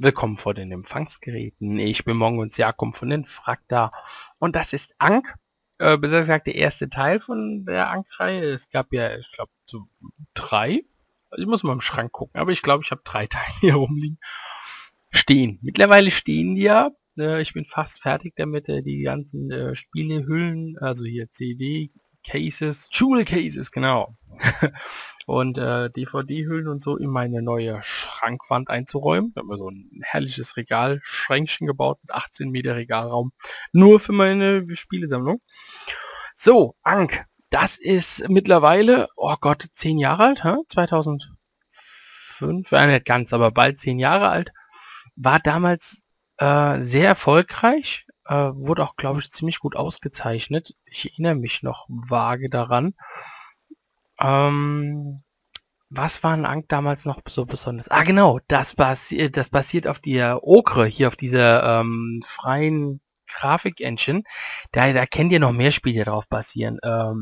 Willkommen vor den Empfangsgeräten. Ich bin Mongo Jakob von den Frakta und das ist Ankh. Besser gesagt der erste Teil von der Ankh-Reihe. Es gab ja, ich glaube, so 3. Ich muss mal im Schrank gucken, aber ich glaube, ich habe 3 Teile hier rumliegen. Stehen. Mittlerweile stehen die ja. Ich bin fast fertig damit, die ganzen Spielehüllen, also hier CD-Cases, Jewel-Cases, genau. Und DVD-Hüllen und so in meine neue Schrankwand einzuräumen. Ich habe mir so ein herrliches Schränkchen gebaut mit 18 Meter Regalraum. Nur für meine Spielesammlung. So, Ankh. Das ist mittlerweile, oh Gott, 10 Jahre alt, 2005, nicht ganz, aber bald 10 Jahre alt. War damals sehr erfolgreich. Wurde auch, glaube ich, ziemlich gut ausgezeichnet. Ich erinnere mich noch vage daran. Was war in Ankh damals noch so besonders? Ah, genau, das basiert auf der Okre, hier auf dieser freien Grafik-Engine. Da kennt ihr noch mehr Spiele, die darauf basieren.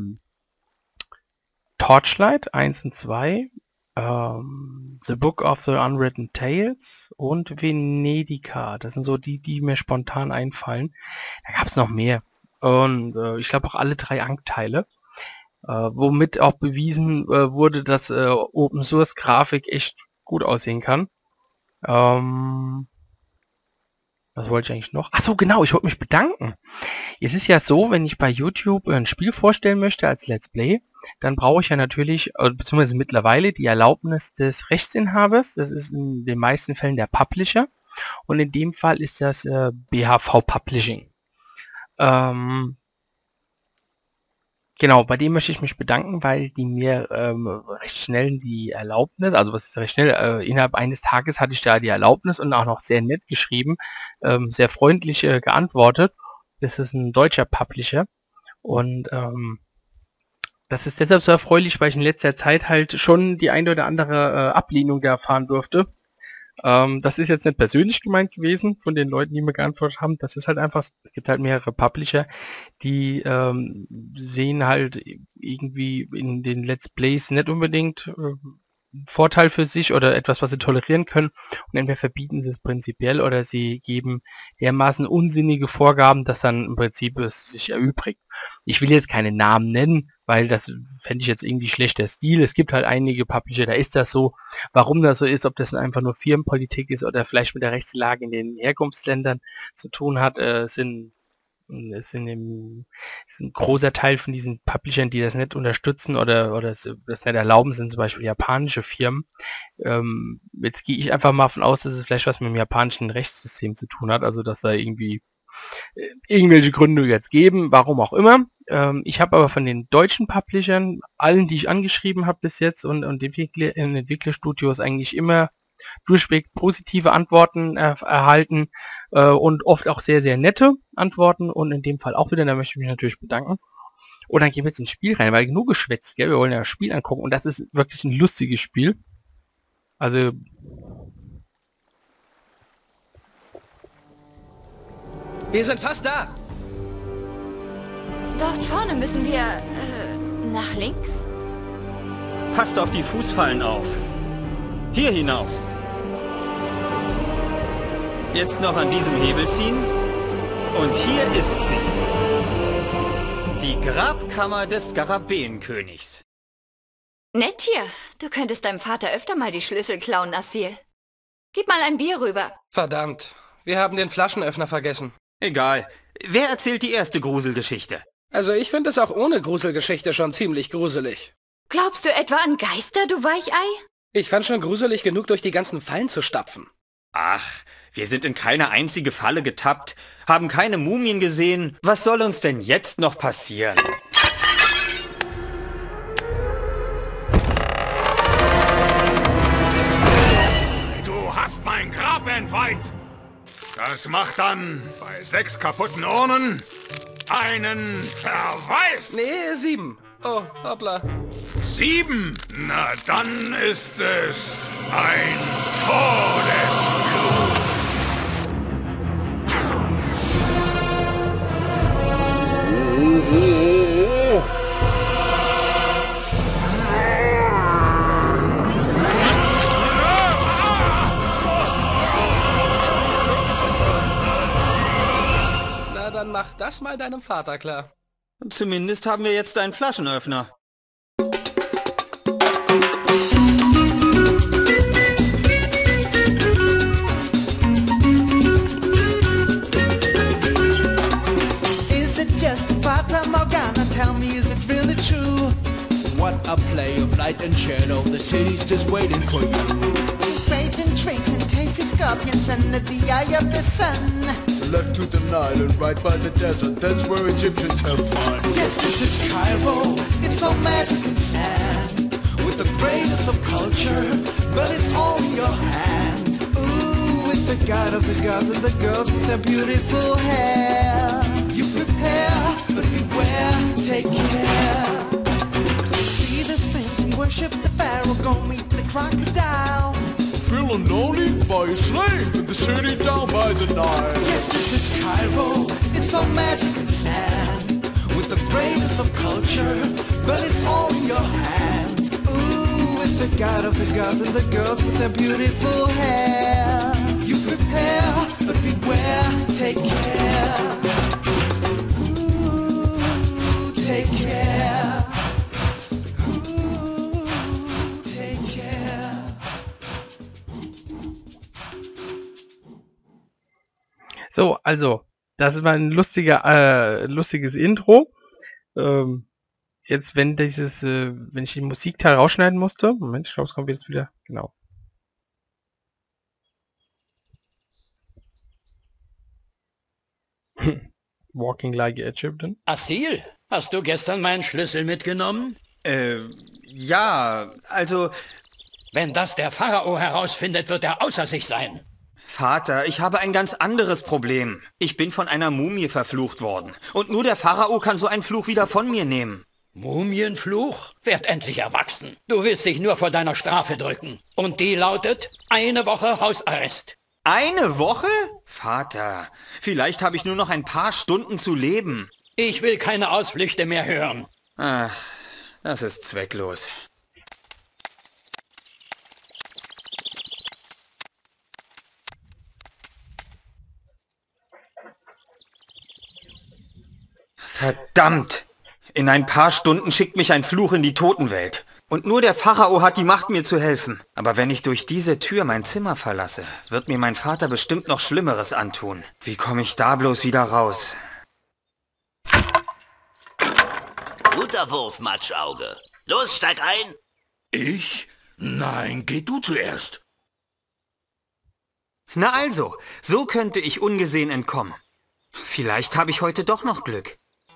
Torchlight 1 und 2, The Book of the Unwritten Tales und Venedica. Das sind so die mir spontan einfallen. Da gab es noch mehr. Und ich glaube auch alle 3 Ankh-Teile. Womit auch bewiesen wurde, dass Open Source Grafik echt gut aussehen kann. Was wollte ich eigentlich noch? Ach so, genau, ich wollte mich bedanken. Es ist ja so, wenn ich bei YouTube ein Spiel vorstellen möchte als Let's Play, dann brauche ich ja natürlich, beziehungsweise mittlerweile die Erlaubnis des Rechtsinhabers. Das ist in den meisten Fällen der Publisher. Und in dem Fall ist das BHV Publishing. Genau, bei dem möchte ich mich bedanken, weil die mir recht schnell die Erlaubnis, also was ist recht schnell, innerhalb eines Tages hatte ich da die Erlaubnis und auch noch sehr nett geschrieben, sehr freundlich geantwortet. Das ist ein deutscher Publisher und das ist deshalb so erfreulich, weil ich in letzter Zeit halt schon die eine oder andere Ablehnung da erfahren durfte. Das ist jetzt nicht persönlich gemeint gewesen von den Leuten, die mir geantwortet haben. Das ist halt einfach, es gibt halt mehrere Publisher, die sehen halt irgendwie in den Let's Plays nicht unbedingt Vorteil für sich oder etwas, was sie tolerieren können. Und entweder verbieten sie es prinzipiell oder sie geben dermaßen unsinnige Vorgaben, dass dann im Prinzip es sich erübrigt. Ich will jetzt keine Namen nennen, weil das fände ich jetzt irgendwie schlechter Stil. Es gibt halt einige Publisher, da ist das so. Warum das so ist, ob das einfach nur Firmenpolitik ist oder vielleicht mit der Rechtslage in den Herkunftsländern zu tun hat, ist ein großer Teil von diesen Publishern, die das nicht unterstützen oder das nicht erlauben, sind zum Beispiel japanische Firmen. Jetzt gehe ich einfach mal davon aus, dass es vielleicht was mit dem japanischen Rechtssystem zu tun hat, also dass da irgendwie irgendwelche Gründe jetzt geben, warum auch immer. Ich habe aber von den deutschen Publishern, allen, die ich angeschrieben habe bis jetzt und Entwicklerstudios eigentlich immer durchweg positive Antworten erhalten und oft auch sehr, sehr nette Antworten und in dem Fall auch wieder, da möchte ich mich natürlich bedanken. Und dann gehen wir jetzt ins Spiel rein, weil genug geschwätzt, gell? Wir wollen ja das Spiel angucken und das ist wirklich ein lustiges Spiel. Also wir sind fast da. Dort vorne müssen wir nach links. Passt auf die Fußfallen auf. Hier hinauf. Jetzt noch an diesem Hebel ziehen. Und hier ist sie. Die Grabkammer des Skarabäenkönigs. Nett hier. Du könntest deinem Vater öfter mal die Schlüssel klauen, Asil. Gib mal ein Bier rüber. Verdammt. Wir haben den Flaschenöffner vergessen. Egal. Wer erzählt die erste Gruselgeschichte? Also ich finde es auch ohne Gruselgeschichte schon ziemlich gruselig. Glaubst du etwa an Geister, du Weichei? Ich fand schon gruselig genug, durch die ganzen Fallen zu stapfen. Ach, wir sind in keine einzige Falle getappt, haben keine Mumien gesehen. Was soll uns denn jetzt noch passieren? Du hast mein Grab entweiht. Das macht dann bei 6 kaputten Urnen einen Verweis. Nee, 7. Oh, hoppla. 7? Na, dann ist es ein Todesfluch. Dann mach das mal deinem Vater klar. Zumindest haben wir jetzt einen Flaschenöffner. Is it just a Fata Morgana? Tell me, is it really true? What a play of light and shadow, the city's just waiting for you. Fate and tricks and tasty scorpions under the eye of the sun. Left to the Nile and right by the desert, that's where Egyptians have fun. Yes, this is Cairo, it's so magic and sad, with the greatest of culture, but it's all in your hand. Ooh, with the god of the gods and the girls with their beautiful hair. You prepare, but beware, take care. See the Sphinx and worship the pharaoh, go meet the crocodile. Feeling lonely by a slave in the city down by the Nile. Yes, this is Cairo, it's so magic and sad, with the greatest of culture, but it's all in your hand. Ooh, with the god of the gods and the girls with their beautiful hair. You prepare, but beware, take care. Ooh, take care. Ooh, take care. So, also, das war ein lustiges Intro. Jetzt, wenn wenn ich den Musikteil rausschneiden musste, Moment, ich glaube, es kommt jetzt wieder, genau. Walking like Egyptian. Asil, hast du gestern meinen Schlüssel mitgenommen? Ja, also... Wenn das der Pharao herausfindet, wird er außer sich sein. Vater, ich habe ein ganz anderes Problem. Ich bin von einer Mumie verflucht worden. Und nur der Pharao kann so einen Fluch wieder von mir nehmen. Mumienfluch? Werd endlich erwachsen. Du willst dich nur vor deiner Strafe drücken. Und die lautet 1 Woche Hausarrest. 1 Woche? Vater, vielleicht habe ich nur noch ein paar Stunden zu leben. Ich will keine Ausflüchte mehr hören. Ach, das ist zwecklos. Verdammt! In ein paar Stunden schickt mich ein Fluch in die Totenwelt. Und nur der Pharao hat die Macht, mir zu helfen. Aber wenn ich durch diese Tür mein Zimmer verlasse, wird mir mein Vater bestimmt noch Schlimmeres antun. Wie komme ich da bloß wieder raus? Guter Wurf, Matschauge. Los, steig ein. Ich? Nein, geh du zuerst. Na also, so könnte ich ungesehen entkommen. Vielleicht habe ich heute doch noch Glück.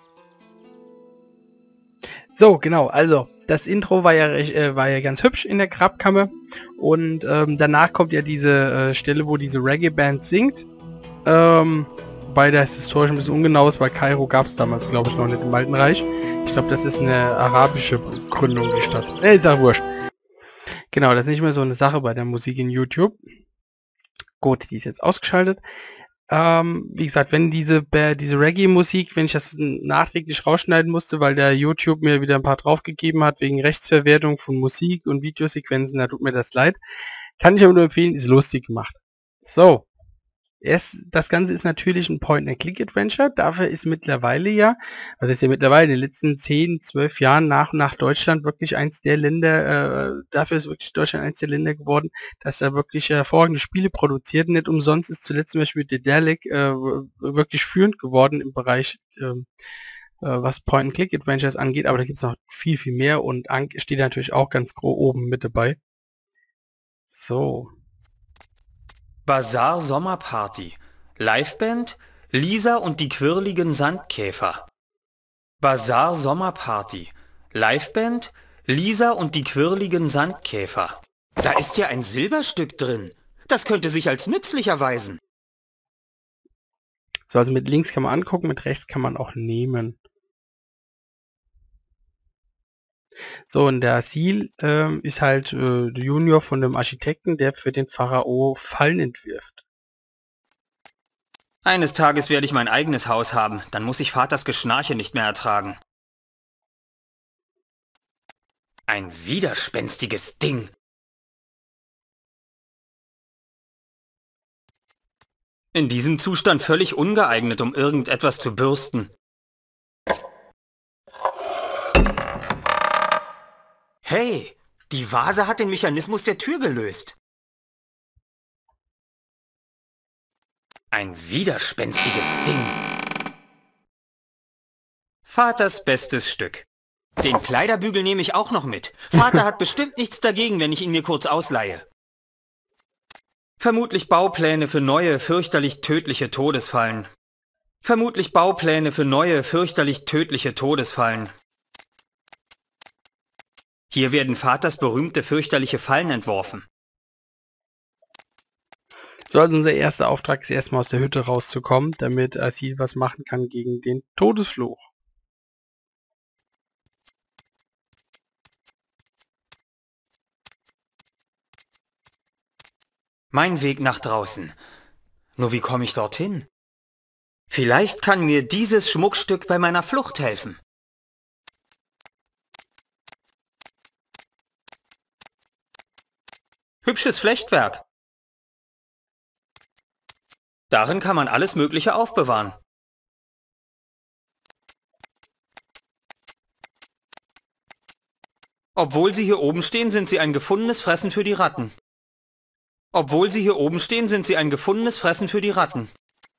So, genau, also das Intro war ja ganz hübsch in der Grabkammer und danach kommt ja diese Stelle, wo diese Reggae-Band singt. Wobei das historisch ein bisschen ungenau ist, weil Kairo gab es damals, glaube ich, noch nicht im Alten Reich. Ich glaube, das ist eine arabische Gründung, die Stadt. Ist ja wurscht. Genau, das ist nicht mehr so eine Sache bei der Musik in YouTube. Gut, die ist jetzt ausgeschaltet. Wie gesagt, wenn diese Reggae-Musik, wenn ich das nachträglich rausschneiden musste, weil der YouTube mir wieder ein paar draufgegeben hat, wegen Rechtsverwertung von Musik und Videosequenzen, da tut mir das leid. Kann ich aber nur empfehlen, ist lustig gemacht. So. Das Ganze ist natürlich ein Point-and-Click-Adventure. Dafür ist mittlerweile was ist ja mittlerweile in den letzten 10, 12 Jahren nach Deutschland wirklich eins der Länder, dafür ist wirklich Deutschland eins der Länder geworden, dass er wirklich hervorragende Spiele produziert. Nicht umsonst ist zuletzt zum Beispiel Dedelic wirklich führend geworden im Bereich, was Point-and-Click-Adventures angeht, aber da gibt es noch viel, viel mehr und Ank steht natürlich auch ganz groß oben mit dabei. So. Bazar Sommerparty. Liveband Lisa und die quirligen Sandkäfer. Bazar Sommerparty. Liveband Lisa und die quirligen Sandkäfer. Da ist ja ein Silberstück drin. Das könnte sich als nützlich erweisen. So, also mit links kann man angucken, mit rechts kann man auch nehmen. So, und der Asil ist halt der Junior von dem Architekten, der für den Pharao Fallen entwirft. Eines Tages werde ich mein eigenes Haus haben, dann muss ich Vaters Geschnarche nicht mehr ertragen. Ein widerspenstiges Ding. In diesem Zustand völlig ungeeignet, um irgendetwas zu bürsten. Hey, die Vase hat den Mechanismus der Tür gelöst. Ein widerspenstiges Ding. Vaters bestes Stück. Den Kleiderbügel nehme ich auch noch mit. Vater hat bestimmt nichts dagegen, wenn ich ihn mir kurz ausleihe. Vermutlich Baupläne für neue, fürchterlich tödliche Todesfallen. Vermutlich Baupläne für neue, fürchterlich tödliche Todesfallen. Hier werden Vaters berühmte, fürchterliche Fallen entworfen. So, also unser erster Auftrag ist erstmal aus der Hütte rauszukommen, damit Asil was machen kann gegen den Todesfluch. Mein Weg nach draußen. Nur wie komme ich dorthin? Vielleicht kann mir dieses Schmuckstück bei meiner Flucht helfen. Hübsches Flechtwerk. Darin kann man alles Mögliche aufbewahren. Obwohl sie hier oben stehen, sind sie ein gefundenes Fressen für die Ratten. Obwohl sie hier oben stehen, sind sie ein gefundenes Fressen für die Ratten.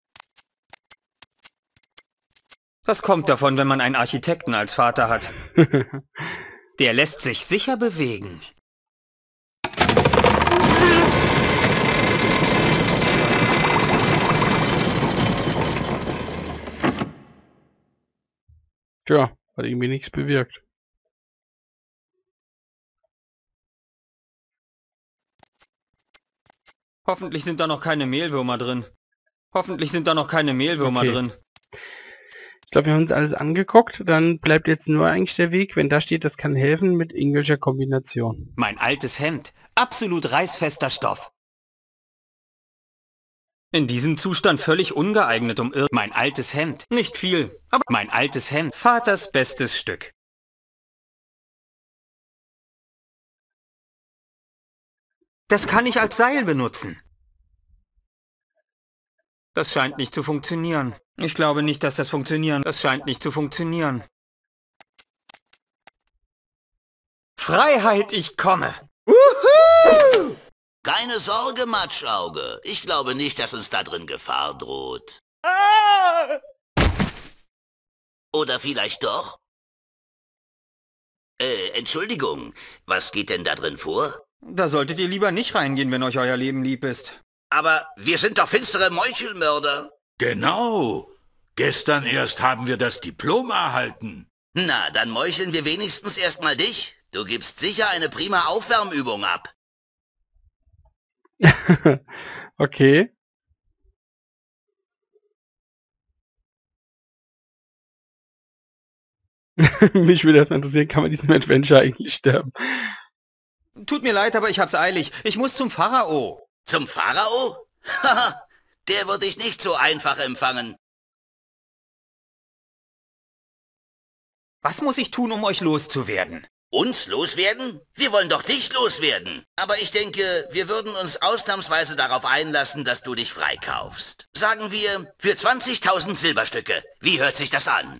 Das kommt davon, wenn man einen Architekten als Vater hat. Der lässt sich sicher bewegen. Tja, hat irgendwie nichts bewirkt. Hoffentlich sind da noch keine Mehlwürmer drin. Hoffentlich sind da noch keine Mehlwürmer drin. Ich glaube, wir haben uns alles angeguckt. Dann bleibt jetzt nur eigentlich der Weg, wenn da steht, das kann helfen, mit irgendwelcher Kombination. Mein altes Hemd. Absolut reißfester Stoff. In diesem Zustand völlig ungeeignet, um mein altes Hemd. Nicht viel, aber mein altes Hemd. Vaters bestes Stück. Das kann ich als Seil benutzen. Das scheint nicht zu funktionieren. Ich glaube nicht, dass das funktionieren. Das scheint nicht zu funktionieren. Freiheit, ich komme. Wuhu! Keine Sorge, Matschauge. Ich glaube nicht, dass uns da drin Gefahr droht. Ah! Oder vielleicht doch? Entschuldigung. Was geht denn da drin vor? Da solltet ihr lieber nicht reingehen, wenn euch euer Leben lieb ist. Aber wir sind doch finstere Meuchelmörder. Genau. Gestern erst haben wir das Diplom erhalten. Na, dann meucheln wir wenigstens erstmal dich. Du gibst sicher eine prima Aufwärmübung ab. Okay. Mich würde erstmal interessieren, kann man diesem Adventure eigentlich sterben? Tut mir leid, aber ich hab's eilig. Ich muss zum Pharao. Zum Pharao? Haha, der wird dich nicht so einfach empfangen. Was muss ich tun, um euch loszuwerden? Uns loswerden? Wir wollen doch dich loswerden. Aber ich denke, wir würden uns ausnahmsweise darauf einlassen, dass du dich freikaufst. Sagen wir, für 20.000 Silberstücke. Wie hört sich das an?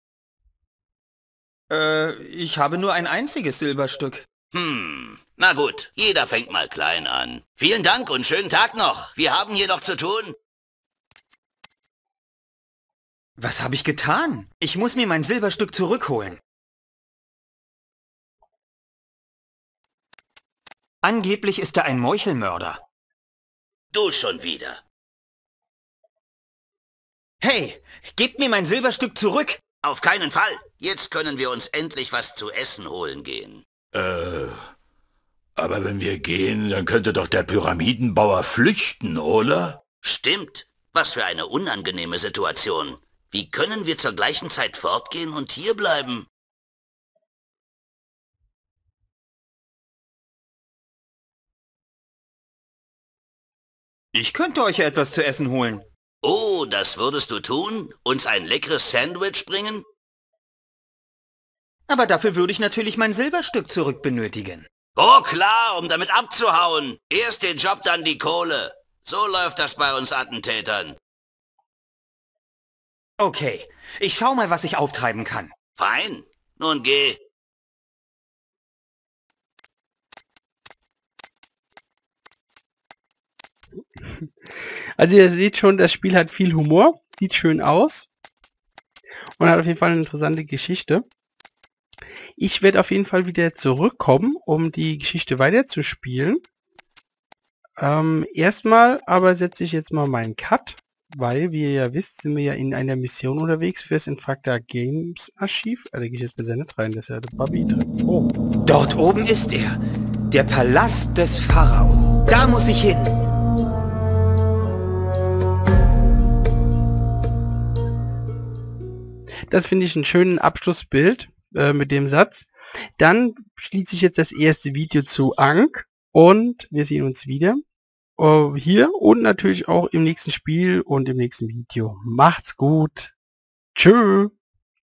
Ich habe nur ein einziges Silberstück. Na gut, jeder fängt mal klein an. Vielen Dank und schönen Tag noch. Wir haben hier noch zu tun. Was habe ich getan? Ich muss mir mein Silberstück zurückholen. Angeblich ist er ein Meuchelmörder. Du schon wieder. Hey, gebt mir mein Silberstück zurück! Auf keinen Fall. Jetzt können wir uns endlich was zu essen holen gehen. Aber wenn wir gehen, dann könnte doch der Pyramidenbauer flüchten, oder? Stimmt. Was für eine unangenehme Situation. Wie können wir zur gleichen Zeit fortgehen und hier bleiben? Ich könnte euch ja etwas zu essen holen. Oh, das würdest du tun? Uns ein leckeres Sandwich bringen? Aber dafür würde ich natürlich mein Silberstück zurück benötigen. Oh klar, um damit abzuhauen. Erst den Job, dann die Kohle. So läuft das bei uns Attentätern. Okay, ich schau mal, was ich auftreiben kann. Fein. Nun geh. Also ihr seht schon, das Spiel hat viel Humor, sieht schön aus und hat auf jeden Fall eine interessante Geschichte. Ich werde auf jeden Fall wieder zurückkommen, um die Geschichte weiterzuspielen. Erstmal aber setze ich jetzt mal meinen Cut, weil, wie ihr ja wisst, sind wir ja in einer Mission unterwegs für das Infracta Games Archiv. Da gehe ich jetzt besser nicht rein, das ist ja der Bobby drin. Oh. Dort oben ist er. Der Palast des Pharao. Da muss ich hin. Das finde ich einen schönen Abschlussbild mit dem Satz. Dann schließe ich jetzt das erste Video zu Ankh und wir sehen uns wieder hier und natürlich auch im nächsten Spiel und im nächsten Video. Macht's gut. Tschö.